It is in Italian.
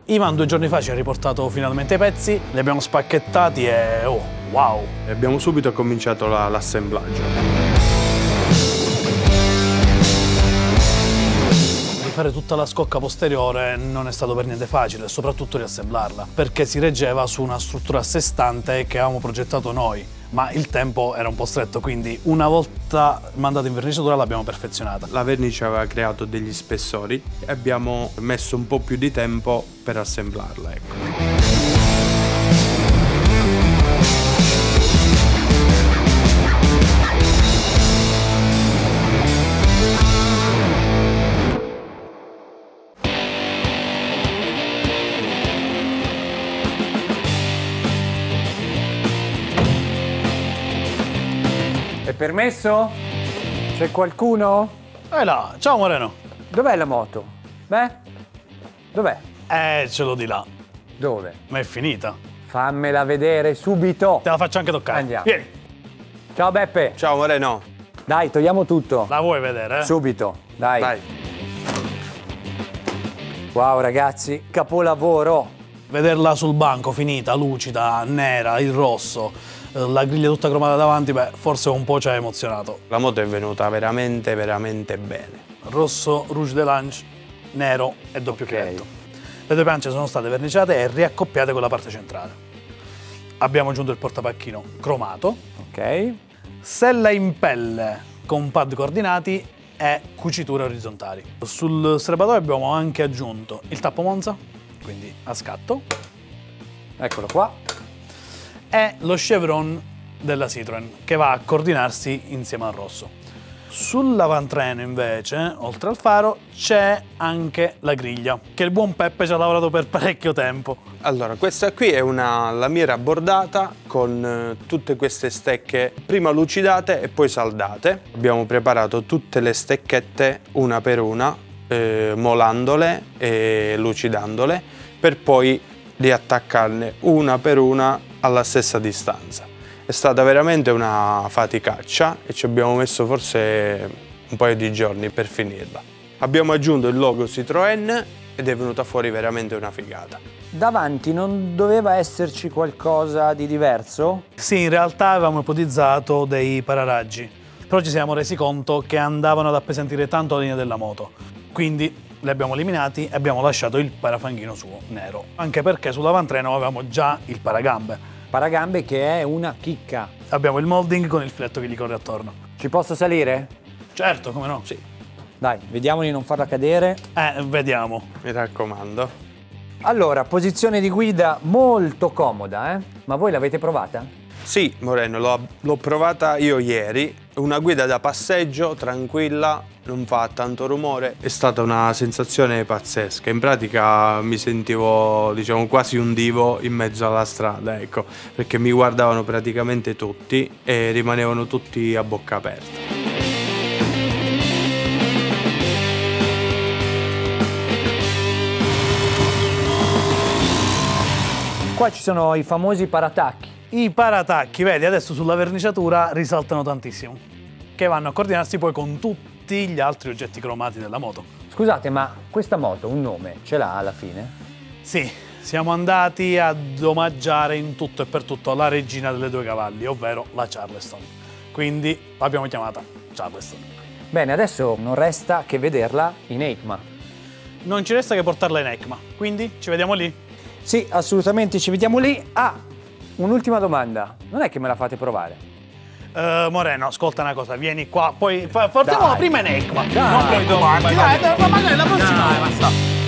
Ivan 2 giorni fa ci ha riportato finalmente i pezzi, li abbiamo spacchettati e oh, wow! E abbiamo subito cominciato l'assemblaggio. Fare tutta la scocca posteriore non è stato per niente facile, soprattutto riassemblarla, perché si reggeva su una struttura a sé stante che avevamo progettato noi, ma il tempo era un po' stretto, quindi una volta mandata in verniciatura l'abbiamo perfezionata. La vernice aveva creato degli spessori e abbiamo messo un po' più di tempo per assemblarla, ecco. È permesso? C'è qualcuno? Là, ciao Moreno! Dov'è la moto? Beh? Dov'è? Ce l'ho di là, Dove? ma è finita. Fammela vedere subito. Te la faccio anche toccare. Andiamo. Vieni, Ciao Beppe. Ciao Moreno! Dai, togliamo tutto. la vuoi vedere? Subito. Dai. Vai! Wow ragazzi, capolavoro. Vederla sul banco finita, lucida, nera, il rosso, la griglia tutta cromata davanti, beh, forse un po' ci ha emozionato. La moto è venuta veramente, veramente bene. Rosso, rouge de lange, nero e doppio chiavetto. Le due pance sono state verniciate e riaccoppiate con la parte centrale. Abbiamo aggiunto il portapacchino cromato, Ok. sella in pelle con pad coordinati e cuciture orizzontali. Sul serbatoio abbiamo anche aggiunto il tappo Monza, quindi a scatto, Eccolo qua. e lo chevron della Citroën che va a coordinarsi insieme al rosso. Sull'avantreno invece, oltre al faro, c'è anche la griglia, che il buon Peppe ci ha lavorato per parecchio tempo. Allora, questa qui è una lamiera bordata con tutte queste stecche prima lucidate e poi saldate. Abbiamo preparato tutte le stecchette una per una, molandole e lucidandole, per poi riattaccarne una per una alla stessa distanza. È stata veramente una faticaccia e ci abbiamo messo forse un paio di giorni per finirla. Abbiamo aggiunto il logo Citroën ed è venuta fuori veramente una figata. Davanti non doveva esserci qualcosa di diverso? Sì, in realtà avevamo ipotizzato dei pararaggi, però ci siamo resi conto che andavano ad appesantire tanto la linea della moto. Quindi li abbiamo eliminati e abbiamo lasciato il parafanghino suo nero, anche perché sull'avantreno avevamo già il paragambe. Paragambe che è una chicca. Abbiamo il molding con il filetto che gli corre attorno. Ci posso salire? Certo, come no? Sì, Dai, vediamo di non farla cadere. Vediamo. mi raccomando. Allora, posizione di guida molto comoda, eh? Ma voi l'avete provata? Sì, Moreno, l'ho provata io ieri. Una guida da passeggio, tranquilla, non fa tanto rumore. È stata una sensazione pazzesca. In pratica mi sentivo, diciamo, quasi un divo in mezzo alla strada, ecco, perché mi guardavano praticamente tutti e rimanevano tutti a bocca aperta. Qua ci sono i famosi paratacchi. I paratacchi, vedi, adesso sulla verniciatura risaltano tantissimo, che vanno a coordinarsi poi con tutti gli altri oggetti cromati della moto. Scusate, ma questa moto un nome ce l'ha alla fine? Sì, siamo andati ad omaggiare in tutto e per tutto la regina delle due cavalli, ovvero la Charleston. Quindi l'abbiamo chiamata Charleston. Bene, adesso non resta che vederla in EICMA. Non ci resta che portarla in EICMA, quindi ci vediamo lì. Sì, assolutamente, ci vediamo lì. Ah, un'ultima domanda. Non è che me la fate provare? Moreno, ascolta una cosa, vieni qua, poi portiamola Dai. prima in EICMA. Dai. Non poi dopo. Dai, magari la prossima. Dai, basta.